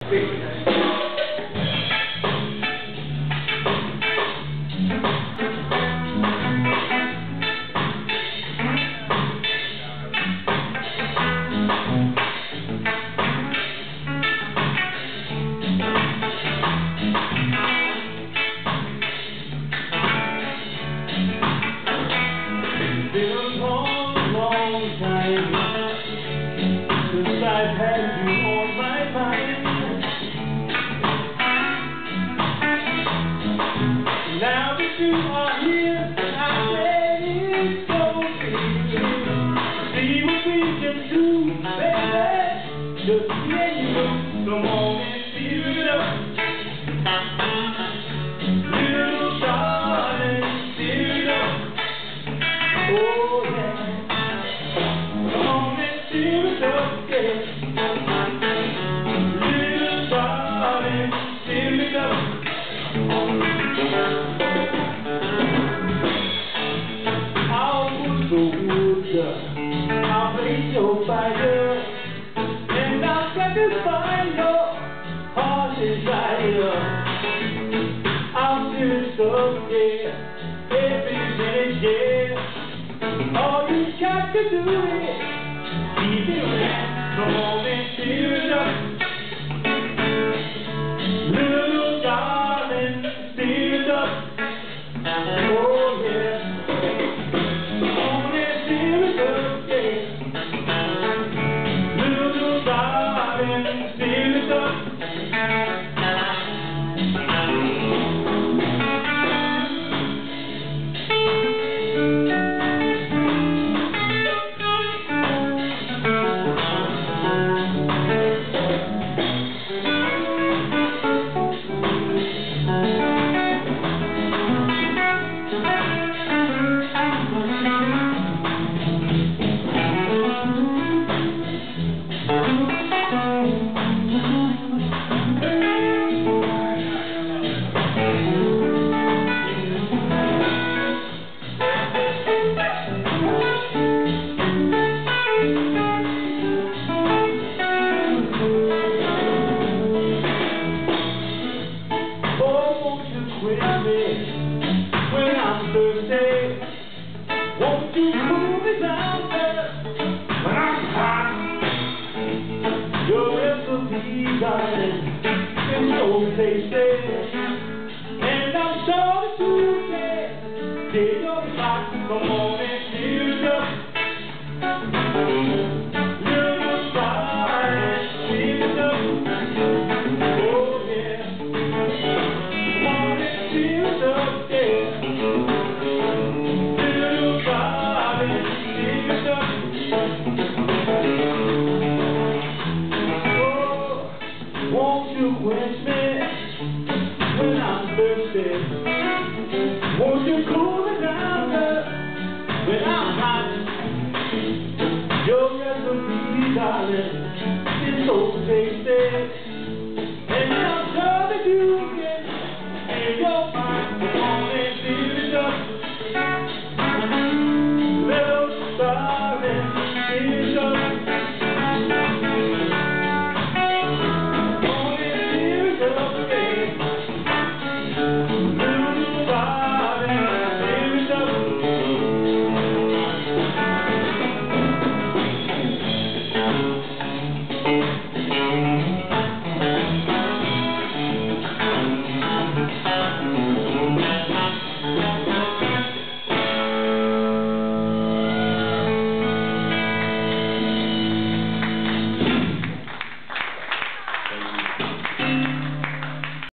I've had you on my mind. Now that you are here, I'm ready to see what we can do, baby. Just me and you, come on and feel it up. Little darling, feel it up. Oh yeah, come on and feel it up. Little darling, fill it up. I'll put the wood up, I'll make your fire, and I'll satisfy your heart desire. I'll fill it up, yeah, every minute, yeah. All you got to do is keep it right. Come on and fill it up. Little darling, fill it up. Oh yeah. Come on and fill it up, yeah. Little darling, fill it up. When I'm thirsty, won't you cool me down there when I'm hot? Your recipe, darling, is so tasty, and I'm sure that you can take your spot. Come on and fill it up. Little darling, fill it up. Oh yeah. Come on and fill it up. Won't you quench me when I'm thirsty? Won't you cool